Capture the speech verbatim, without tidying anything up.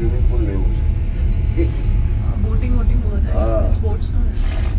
Swimming pool नहीं मुझे। Boating voting बहुत है, हाँ। स्पोर्ट्स में